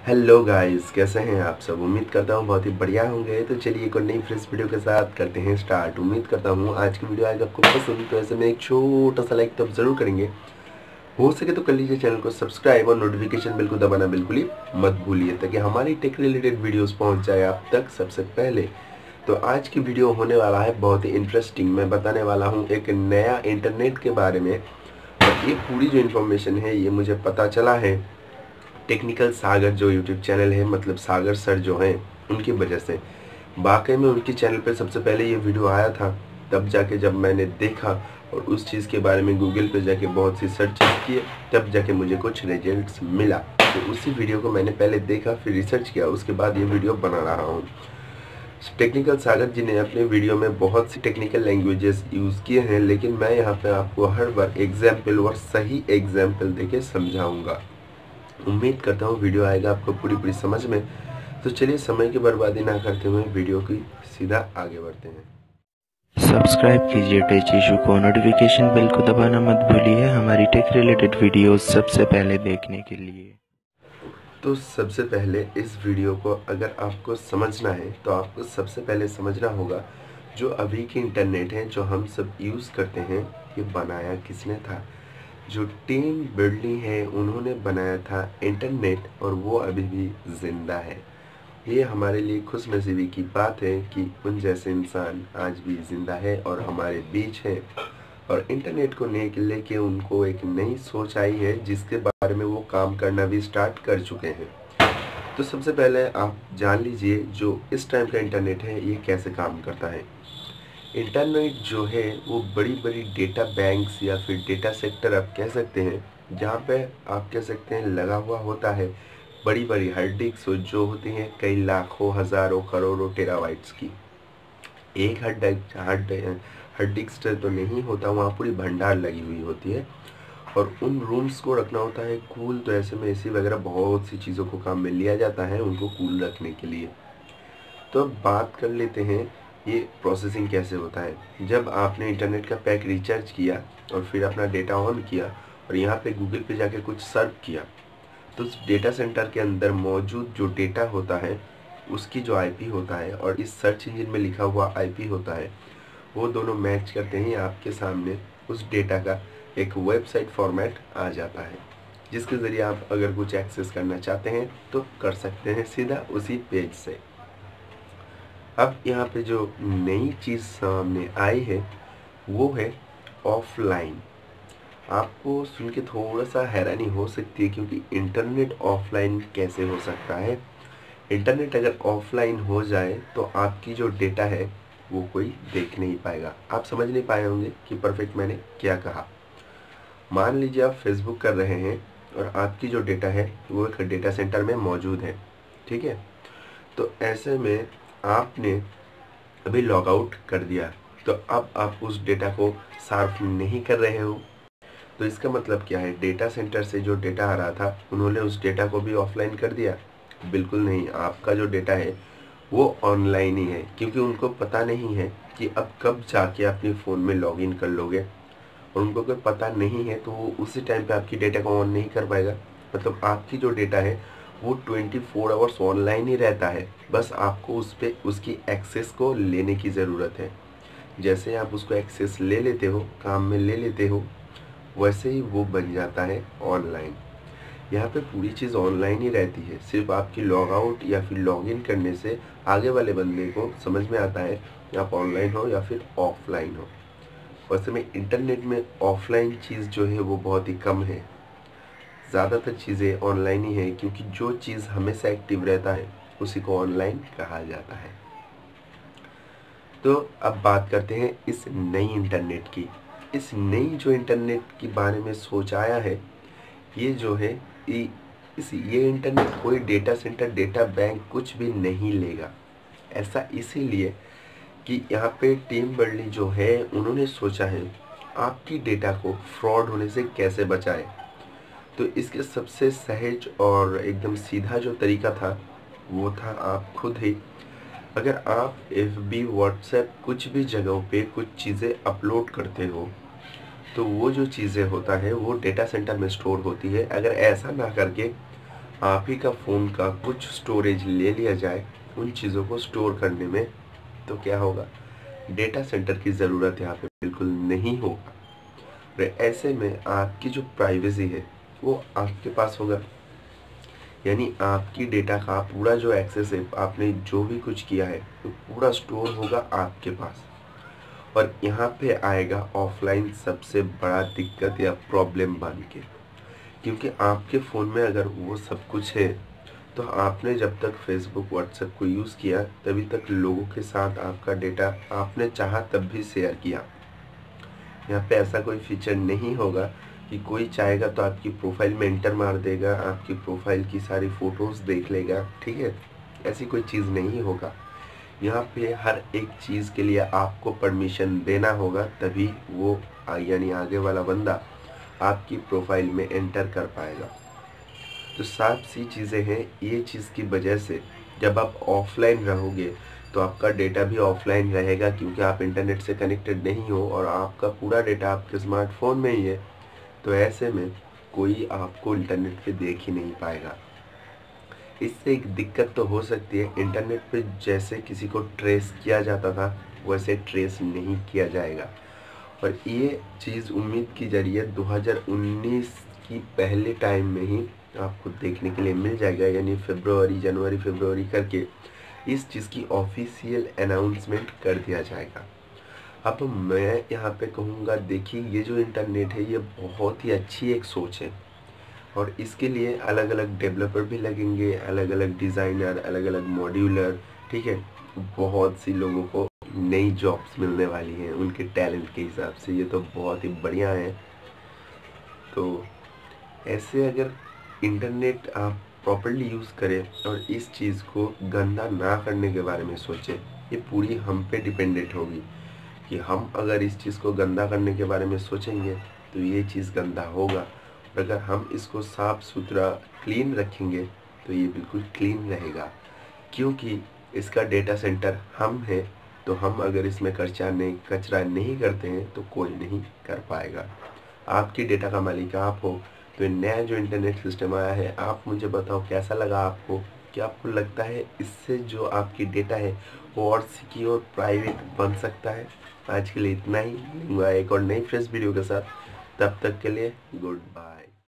Hello guys, कैसे हैं आप सब। उम्मीद करता हूँ बहुत ही बढ़िया होंगे। तो चलिए एक और नई फ्रेश वीडियो के साथ करते हैं स्टार्ट। उम्मीद करता हूँ आज की वीडियो आएगा आपको पसंद। तो ऐसे में एक छोटा सा लाइक तो आप जरूर करेंगे, हो सके तो कर लीजिए चैनल को सब्सक्राइब और नोटिफिकेशन बेल को दबाना बिल्कुल ही मत भूलिए, ताकि हमारी टेक रिलेटेड वीडियोस पहुंच जाए आप तक सबसे पहले। तो आज की वीडियो होने वाला है बहुत ही इंटरेस्टिंग। मैं बताने वाला हूँ एक नया इंटरनेट के बारे में, और ये पूरी जो इन्फॉर्मेशन है ये मुझे पता चला है टेक्निकल सागर जो यूट्यूब चैनल है, मतलब सागर सर जो हैं उनकी वजह से। वाकई में उनके चैनल पे सबसे पहले ये वीडियो आया था, तब जाके जब मैंने देखा और उस चीज़ के बारे में गूगल पे जाके बहुत सी सर्च किए, तब जाके मुझे कुछ रिजल्ट्स मिला। तो उसी वीडियो को मैंने पहले देखा, फिर रिसर्च किया, उसके बाद ये वीडियो बना रहा हूँ। टेक्निकल सागर जी ने अपने वीडियो में बहुत सी टेक्निकल लैंग्वेजेस यूज़ किए हैं, लेकिन मैं यहाँ पे आपको हर बार एग्जाम्पल और सही एग्जाम्पल देके समझाऊंगा। उम्मीद करता हूँ वीडियो आएगा आपको पूरी समझ में। तो चलिए समय की बर्बादी ना करते हुए वीडियो की सीधा आगे बढ़ते हैं। सब्सक्राइब कीजिए टेक इशू को, नोटिफिकेशन बेल को दबाना मत भूलिए हमारी टेक रिलेटेड वीडियोस सबसे पहले देखने के लिए। तो सबसे पहले इस वीडियो को अगर आपको समझना है तो आपको सबसे पहले समझना होगा जो अभी की इंटरनेट है जो हम सब यूज़ करते हैं, ये बनाया किसने था। जो टीम बर्नर्ली है उन्होंने बनाया था इंटरनेट, और वो अभी भी ज़िंदा है। ये हमारे लिए खुशनसीबी की बात है कि उन जैसे इंसान आज भी ज़िंदा है और हमारे बीच है, और इंटरनेट को लेके उनको एक नई सोच आई है जिसके बारे में वो काम करना भी स्टार्ट कर चुके हैं। तो सबसे पहले आप जान लीजिए जो इस टाइम का इंटरनेट है ये कैसे काम करता है। इंटरनेट जो है वो बड़ी बड़ी डेटा बैंक्स या फिर डेटा सेक्टर आप कह सकते हैं, जहाँ पे आप कह सकते हैं लगा हुआ होता है बड़ी बड़ी हार्ड डिस्क जो होती हैं कई लाखों हज़ारों करोड़ों टेराबाइट्स की। एक हार्ड डिस्क तो नहीं होता, वहाँ पूरी भंडार लगी हुई होती है, और उन रूम्स को रखना होता है कूल। तो ऐसे में एसी वगैरह बहुत सी चीज़ों को काम में लिया जाता है उनको कूल रखने के लिए। तो अब बात कर लेते हैं ये प्रोसेसिंग कैसे होता है। जब आपने इंटरनेट का पैक रिचार्ज किया और फिर अपना डेटा ऑन किया और यहाँ पे गूगल पे जाके कुछ सर्च किया, तो उस डेटा सेंटर के अंदर मौजूद जो डेटा होता है उसकी जो आईपी होता है और इस सर्च इंजन में लिखा हुआ आईपी होता है, वो दोनों मैच करते ही आपके सामने उस डेटा का एक वेबसाइट फॉर्मेट आ जाता है, जिसके ज़रिए आप अगर कुछ एक्सेस करना चाहते हैं तो कर सकते हैं सीधा उसी पेज से। अब यहाँ पे जो नई चीज़ सामने आई है वो है ऑफलाइन। आपको सुन के थोड़ा सा हैरानी हो सकती है, क्योंकि इंटरनेट ऑफलाइन कैसे हो सकता है। इंटरनेट अगर ऑफलाइन हो जाए तो आपकी जो डेटा है वो कोई देख नहीं पाएगा। आप समझ नहीं पाए होंगे कि परफेक्ट मैंने क्या कहा। मान लीजिए आप फेसबुक कर रहे हैं और आपकी जो डेटा है वो एक डेटा सेंटर में मौजूद है, ठीक है। तो ऐसे में आपने अभी लॉग आउट कर दिया, तो अब आप उस डेटा को सार्फ नहीं कर रहे हो। तो इसका मतलब क्या है, डेटा सेंटर से जो डेटा आ रहा था उन्होंने उस डेटा को भी ऑफलाइन कर दिया? बिल्कुल नहीं। आपका जो डेटा है वो ऑनलाइन ही है, क्योंकि उनको पता नहीं है कि अब कब जाके अपने फ़ोन में लॉगिन कर लोगे, और उनको अगर पता नहीं है तो वो उसी टाइम पे आपकी डेटा को ऑन नहीं कर पाएगा। मतलब आपकी जो डेटा है वो 24 आवर्स ऑनलाइन ही रहता है, बस आपको उस पर उसकी एक्सेस को लेने की ज़रूरत है। जैसे आप उसको एक्सेस ले लेते हो, काम में ले लेते हो, वैसे ही वो बन जाता है ऑनलाइन। यहाँ पे पूरी चीज़ ऑनलाइन ही रहती है, सिर्फ आपकी लॉग आउट या फिर लॉग इन करने से आगे वाले बंदे को समझ में आता है कि आप ऑनलाइन हो या फिर ऑफलाइन हो। वैसे में इंटरनेट में ऑफलाइन चीज़ जो है वो बहुत ही कम है, ज़्यादातर चीज़ें ऑनलाइन ही है, क्योंकि जो चीज़ हमेशा एक्टिव रहता है उसी को ऑनलाइन कहा जाता है। तो अब बात करते हैं इस नई इंटरनेट की। इस नई जो इंटरनेट के बारे में सोच आया है, ये जो है ये इंटरनेट कोई डेटा सेंटर, डेटा बैंक कुछ भी नहीं लेगा। ऐसा इसीलिए कि यहाँ पे टीम बर्नर्ली जो है उन्होंने सोचा है आपकी डेटा को फ्रॉड होने से कैसे बचाए। तो इसके सबसे सहज और एकदम सीधा जो तरीका था वो था आप खुद ही, अगर आप FB, व्हाट्सएप कुछ भी जगहों पे कुछ चीज़ें अपलोड करते हो तो वो जो चीज़ें होता है वो डेटा सेंटर में स्टोर होती है। अगर ऐसा ना करके आप ही का फ़ोन का कुछ स्टोरेज ले लिया जाए उन चीज़ों को स्टोर करने में, तो क्या होगा, डेटा सेंटर की ज़रूरत यहाँ पे बिल्कुल नहीं होगा। और ऐसे में आपकी जो प्राइवेसी है वो आपके पास होगा, यानी आपकी डेटा का पूरा जो एक्सेस है, आपने जो भी कुछ किया है वो पूरा स्टोर होगा आपके पास। और यहाँ पे आएगा ऑफलाइन सबसे बड़ा दिक्कत या प्रॉब्लम बन के, क्योंकि आपके फ़ोन में अगर वो सब कुछ है तो आपने जब तक फेसबुक व्हाट्सएप को यूज़ किया तभी तक लोगों के साथ आपका डेटा आपने चाहा तब भी शेयर किया। यहाँ पे ऐसा कोई फीचर नहीं होगा कि कोई चाहेगा तो आपकी प्रोफाइल में एंटर मार देगा, आपकी प्रोफाइल की सारी फ़ोटोज़ देख लेगा, ठीक है। ऐसी कोई चीज़ नहीं होगा। यहाँ पे हर एक चीज़ के लिए आपको परमिशन देना होगा, तभी वो यानी आगे वाला बंदा आपकी प्रोफाइल में एंटर कर पाएगा। तो साफ सी चीज़ें हैं। ये चीज़ की वजह से जब आप ऑफलाइन रहोगे तो आपका डेटा भी ऑफलाइन रहेगा, क्योंकि आप इंटरनेट से कनेक्टेड नहीं हो और आपका पूरा डेटा आपके स्मार्टफोन में ही है। तो ऐसे में कोई आपको इंटरनेट पे देख ही नहीं पाएगा। इससे एक दिक्कत तो हो सकती है, इंटरनेट पे जैसे किसी को ट्रेस किया जाता था वैसे ट्रेस नहीं किया जाएगा। और ये चीज़ उम्मीद की जा रही है 2019 की पहले टाइम में ही आपको देखने के लिए मिल जाएगा, यानी जनवरी फरवरी करके इस चीज़ की ऑफिशियल अनाउंसमेंट कर दिया जाएगा। अब मैं यहाँ पे कहूँगा, देखिए ये जो इंटरनेट है ये बहुत ही अच्छी एक सोच है और इसके लिए अलग अलग डेवलपर भी लगेंगे, अलग अलग डिज़ाइनर, अलग अलग मॉड्यूलर, ठीक है। बहुत सी लोगों को नई जॉब्स मिलने वाली हैं उनके टैलेंट के हिसाब से। ये तो बहुत ही बढ़िया है। तो ऐसे अगर इंटरनेट आप प्रॉपर्ली यूज़ करें और इस चीज़ को गंदा ना करने के बारे में सोचें, ये पूरी हम पे डिपेंडेंट होगी कि हम अगर इस चीज़ को गंदा करने के बारे में सोचेंगे तो ये चीज़ गंदा होगा। और अगर हम इसको साफ़ सुथरा क्लीन रखेंगे तो ये बिल्कुल क्लीन रहेगा, क्योंकि इसका डेटा सेंटर हम है। तो हम अगर इसमें कचरा नहीं करते हैं तो कोई नहीं कर पाएगा। आपकी डेटा का मालिक आप हो। तो ये नया जो इंटरनेट सिस्टम आया है, आप मुझे बताओ कैसा लगा आपको। क्या आपको लगता है इससे जो आपकी डेटा है वो और सिक्योर प्राइवेट बन सकता है? आज के लिए इतना ही। मिलूंगा एक और नई फ्रेश वीडियो के साथ, तब तक के लिए गुड बाय।